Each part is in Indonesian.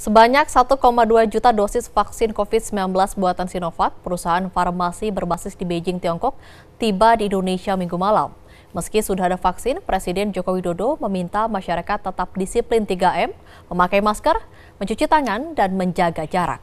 Sebanyak 1,2 juta dosis vaksin COVID-19 buatan Sinovac, perusahaan farmasi berbasis di Beijing, Tiongkok, tiba di Indonesia Minggu malam. Meski sudah ada vaksin, Presiden Joko Widodo meminta masyarakat tetap disiplin 3M, memakai masker, mencuci tangan, dan menjaga jarak.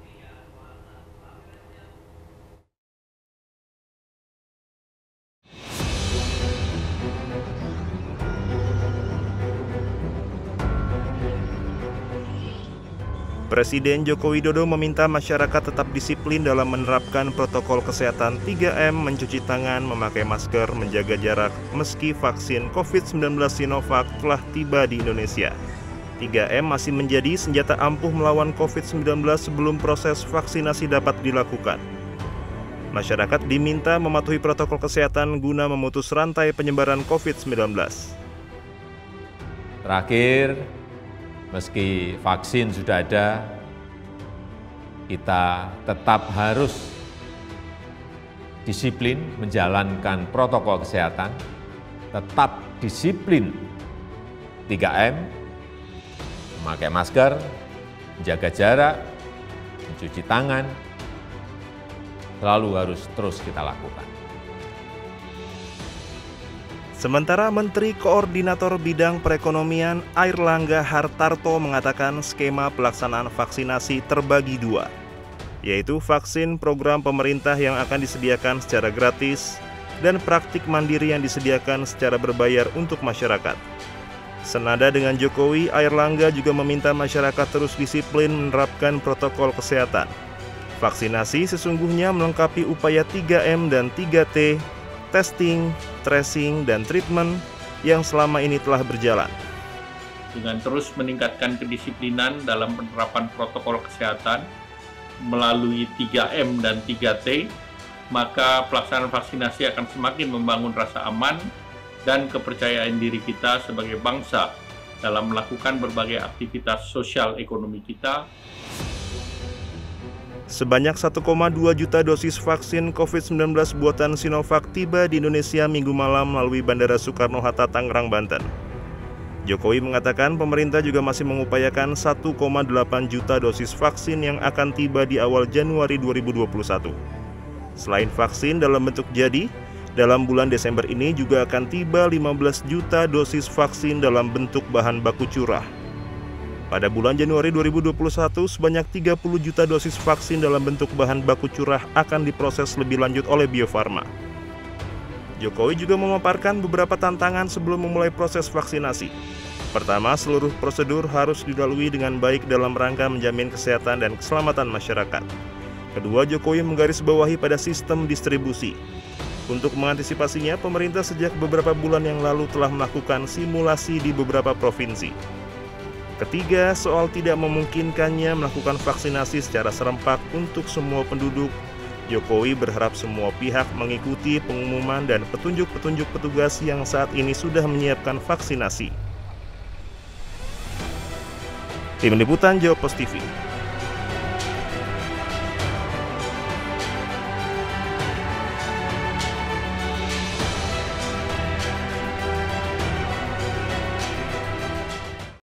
Presiden Joko Widodo meminta masyarakat tetap disiplin dalam menerapkan protokol kesehatan 3M, mencuci tangan, memakai masker, menjaga jarak, meski vaksin COVID-19 Sinovac telah tiba di Indonesia. 3M masih menjadi senjata ampuh melawan COVID-19 sebelum proses vaksinasi dapat dilakukan. Masyarakat diminta mematuhi protokol kesehatan guna memutus rantai penyebaran COVID-19. Terakhir, meski vaksin sudah ada, kita tetap harus disiplin menjalankan protokol kesehatan, tetap disiplin 3M, memakai masker, menjaga jarak, mencuci tangan, selalu harus terus kita lakukan. Sementara Menteri Koordinator Bidang Perekonomian Airlangga Hartarto mengatakan skema pelaksanaan vaksinasi terbagi dua, yaitu vaksin program pemerintah yang akan disediakan secara gratis dan praktik mandiri yang disediakan secara berbayar untuk masyarakat. Senada dengan Jokowi, Airlangga juga meminta masyarakat terus disiplin menerapkan protokol kesehatan. Vaksinasi sesungguhnya melengkapi upaya 3M dan 3T, testing, tracing, dan treatment yang selama ini telah berjalan. Dengan terus meningkatkan kedisiplinan dalam penerapan protokol kesehatan melalui 3M dan 3T, maka pelaksanaan vaksinasi akan semakin membangun rasa aman dan kepercayaan diri kita sebagai bangsa dalam melakukan berbagai aktivitas sosial ekonomi kita. Sebanyak 1,2 juta dosis vaksin COVID-19 buatan Sinovac tiba di Indonesia Minggu malam melalui Bandara Soekarno-Hatta, Tangerang, Banten. Jokowi mengatakan pemerintah juga masih mengupayakan 1,8 juta dosis vaksin yang akan tiba di awal Januari 2021. Selain vaksin dalam bentuk jadi, dalam bulan Desember ini juga akan tiba 15 juta dosis vaksin dalam bentuk bahan baku curah. Pada bulan Januari 2021, sebanyak 30 juta dosis vaksin dalam bentuk bahan baku curah akan diproses lebih lanjut oleh Bio Farma. Jokowi juga memaparkan beberapa tantangan sebelum memulai proses vaksinasi. Pertama, seluruh prosedur harus dilalui dengan baik dalam rangka menjamin kesehatan dan keselamatan masyarakat. Kedua, Jokowi menggarisbawahi pada sistem distribusi. Untuk mengantisipasinya, pemerintah sejak beberapa bulan yang lalu telah melakukan simulasi di beberapa provinsi. Ketiga, soal tidak memungkinkannya melakukan vaksinasi secara serempak untuk semua penduduk, Jokowi berharap semua pihak mengikuti pengumuman dan petunjuk-petunjuk petugas yang saat ini sudah menyiapkan vaksinasi. Tim Liputan Jawa Post TV.